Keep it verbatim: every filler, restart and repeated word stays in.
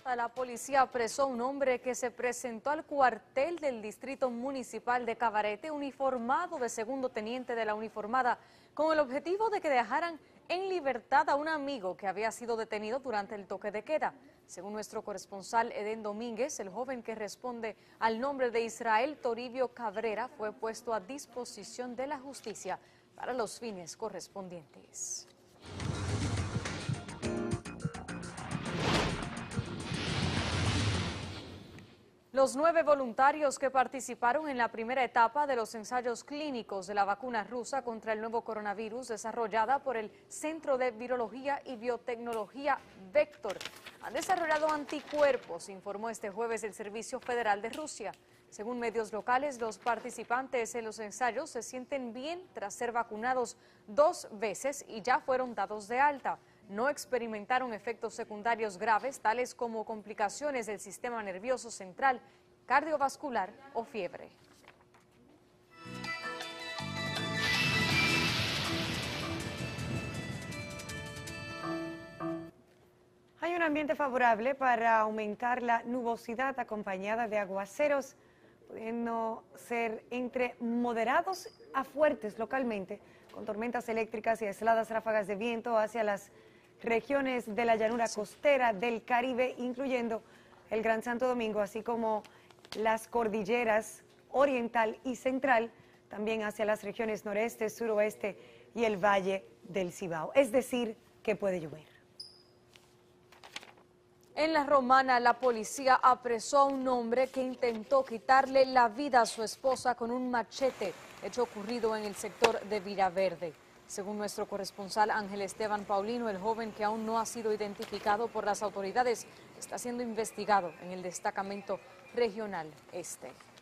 La policía apresó a un hombre que se presentó al cuartel del Distrito Municipal de Cabarete, uniformado de segundo teniente de la uniformada, con el objetivo de que dejaran en libertad a un amigo que había sido detenido durante el toque de queda. Según nuestro corresponsal Edén Domínguez, el joven que responde al nombre de Israel Toribio Cabrera fue puesto a disposición de la justicia para los fines correspondientes. Los nueve voluntarios que participaron en la primera etapa de los ensayos clínicos de la vacuna rusa contra el nuevo coronavirus desarrollada por el Centro de Virología y Biotecnología Vector han desarrollado anticuerpos, informó este jueves el Servicio Federal de Rusia. Según medios locales, los participantes en los ensayos se sienten bien tras ser vacunados dos veces y ya fueron dados de alta. No experimentaron efectos secundarios graves, tales como complicaciones del sistema nervioso central, cardiovascular o fiebre. Hay un ambiente favorable para aumentar la nubosidad acompañada de aguaceros, pudiendo ser entre moderados a fuertes localmente, con tormentas eléctricas y aisladas ráfagas de viento hacia las regiones de la llanura costera del Caribe, incluyendo el Gran Santo Domingo, así como las cordilleras oriental y central, también hacia las regiones noreste, suroeste y el Valle del Cibao. Es decir, que puede llover. En La Romana, la policía apresó a un hombre que intentó quitarle la vida a su esposa con un machete, hecho ocurrido en el sector de Villaverde. Según nuestro corresponsal Ángel Esteban Paulino, el joven, que aún no ha sido identificado por las autoridades, está siendo investigado en el destacamento regional este.